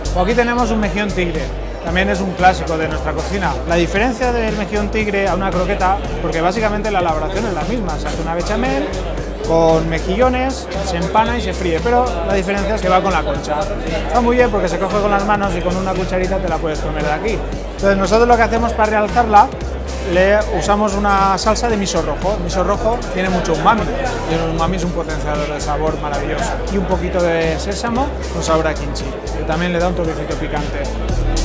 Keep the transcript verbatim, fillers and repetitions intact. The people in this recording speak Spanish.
O aquí tenemos un mejillón tigre, también es un clásico de nuestra cocina. La diferencia del mejillón tigre a una croqueta, porque básicamente la elaboración es la misma, se hace una bechamel con mejillones, se empana y se fríe, pero la diferencia es que va con la concha. Está muy bien porque se coge con las manos y con una cucharita te la puedes comer de aquí. Entonces nosotros lo que hacemos para realzarla, le usamos una salsa de miso rojo. El miso rojo tiene mucho umami, y el umami es un potenciador de sabor maravilloso. Y un poquito de sésamo con sabor a kimchi, que también le da un toquecito picante.